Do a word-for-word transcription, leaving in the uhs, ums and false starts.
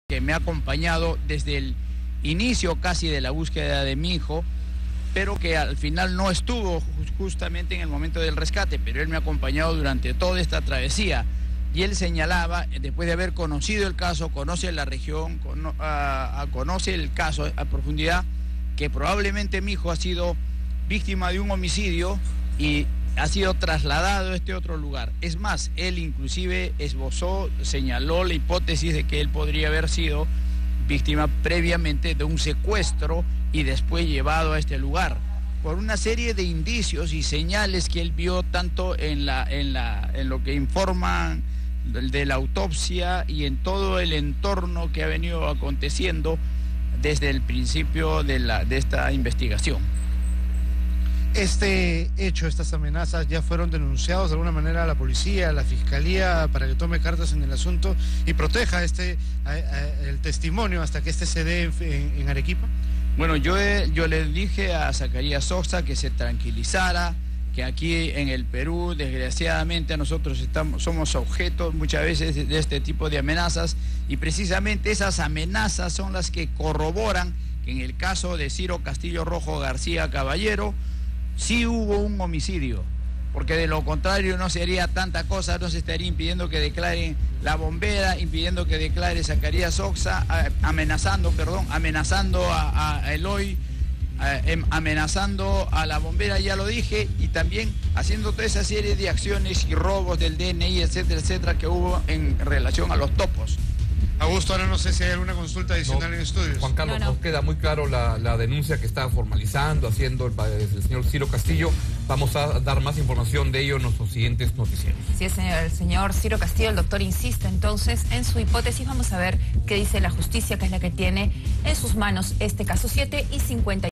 que me ha acompañado desde el inicio casi de la búsqueda de mi hijo, pero que al final no estuvo justamente en el momento del rescate, pero él me ha acompañado durante toda esta travesía. Y él señalaba, después de haber conocido el caso, conoce la región, cono, a, a, conoce el caso a profundidad, que probablemente mi hijo ha sido víctima de un homicidio y ha sido trasladado a este otro lugar. Es más, él inclusive esbozó, señaló la hipótesis de que él podría haber sido víctima previamente de un secuestro y después llevado a este lugar, por una serie de indicios y señales que él vio tanto en, la, en, la, en lo que informan de la autopsia y en todo el entorno que ha venido aconteciendo desde el principio de, la, de esta investigación. Este hecho, estas amenazas ya fueron denunciados de alguna manera a la policía, a la fiscalía, para que tome cartas en el asunto y proteja este a, a, el testimonio hasta que este se dé en, en Arequipa. Bueno, yo, yo le dije a Zacarías Sosa que se tranquilizara, que aquí en el Perú, desgraciadamente, nosotros estamos, somos objetos muchas veces de, de este tipo de amenazas, y precisamente esas amenazas son las que corroboran que en el caso de Ciro Castillo Rojo García Caballero sí hubo un homicidio, porque de lo contrario no sería tanta cosa, no se estaría impidiendo que declaren la bombera, impidiendo que declare Zacarías Sosa, amenazando, perdón, amenazando a, a Eloy, a, amenazando a la bombera, ya lo dije, y también haciendo toda esa serie de acciones y robos del D N I, etcétera, etcétera, que hubo en relación a los topos. Augusto, ahora no sé si hay alguna consulta adicional no, en estudios. Juan Carlos, no, no. nos queda muy claro la, la denuncia que está formalizando, haciendo el, el señor Ciro Castillo. Vamos a dar más información de ello en nuestros siguientes noticieros. Sí, señor, el señor Ciro Castillo, el doctor insiste entonces en su hipótesis. Vamos a ver qué dice la justicia, que es la que tiene en sus manos este caso. siete y cincuenta.